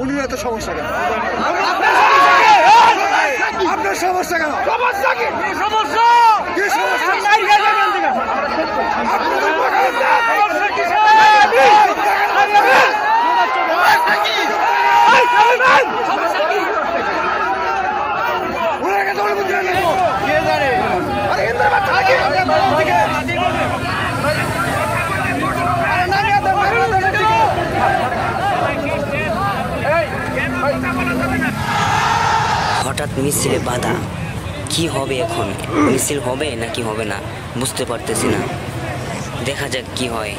উনি এত সমস্যা কেন? আপনার সমস্যা কেন? সমস্যা কি? হঠাৎ মিছিলে বাধা, কি হবে এখন? মিছিল হবে নাকি হবে না বুঝতে পারতেছি না, দেখা যাক কি হয়।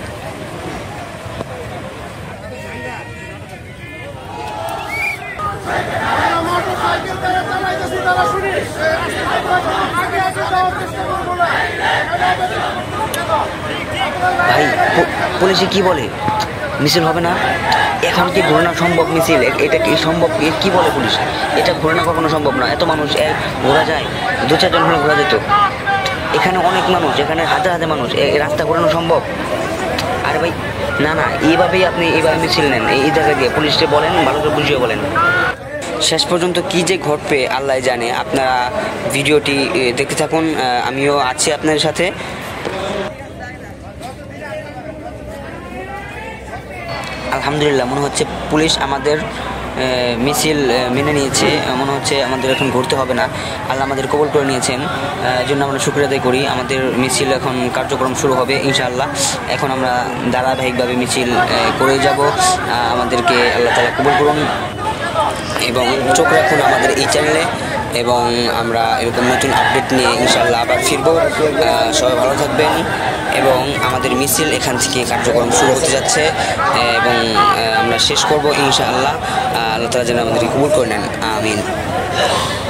ভাই পুলিশে কি বলে মিছিল হবে না? এখন কি ঘোরানো সম্ভব মিছিল? এটা কি সম্ভব? কি বলে পুলিশ? এটা ঘোরানো কখনো সম্ভব না। এত মানুষ ঘোরা যায়? 2-4 জন হলে ঘোরা যেত। এখানে অনেক মানুষ, এখানে হাজার হাজার মানুষ, রাস্তা ঘোরানো সম্ভব? আরে ভাই না না, এইভাবেই আপনি এইভাবে মিছিল নেন, এই জায়গা দিয়ে পুলিশকে বলেন, ভালো করে বুঝিয়ে বলেন। শেষ পর্যন্ত কি যে ঘটবে আল্লাহ জানে। আপনারা ভিডিওটি দেখতে থাকুন, আমিও আছি আপনাদের সাথে। আলহামদুলিল্লাহ, মনে হচ্ছে পুলিশ আমাদের মিছিল মেনে নিয়েছে। মনে হচ্ছে আমাদের এখন ঘুরতে হবে না, আল্লাহ আমাদের কবুল করে নিয়েছেন, জন্য আমরা শুকরিয়া আদায় করি। আমাদের মিছিল এখন কার্যক্রম শুরু হবে ইনশাআল্লাহ। এখন আমরা ধারাবাহিকভাবে মিছিল করে যাব। আমাদেরকে আল্লাহ তাআলা কবুল করুন এবং চোখ রাখুন আমাদের এই চ্যানেলে, এবং আমরা এরকম নতুন আপডেট নিয়ে ইনশাআল্লাহ আবার ফিরব। সবাই ভালো থাকবেন, এবং আমাদের মিছিল এখান থেকে কার্যক্রম শুরু হতে যাচ্ছে এবং আমরা শেষ করব ইনশাআল্লাহ। আল্লাহ তাআলা যেন আমাদেরকে কবুল করে নেন, আমিন।